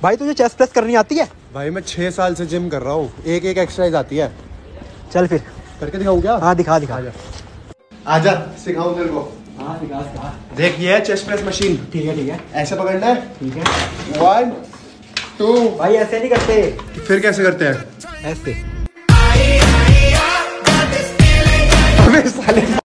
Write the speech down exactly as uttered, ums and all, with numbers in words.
भाई तुझे chest press करनी आती है? भाई मैं छह साल से जिम कर रहा हूँ, एक एक एक्सरसाइज आती है। चल फिर करके दिखाऊँ क्या? हाँ दिखा दिखा। आजा आजा सिखाऊँ तेरे को। हाँ सिखा सिखा। देख ये है चेस्ट प्रेस मशीन। ठीक है ठीक है। ऐसे पकड़ना है। ठीक है। One two. भाई ऐसे नहीं करते। फिर कैसे करते हैं? ऐसे। अबे साले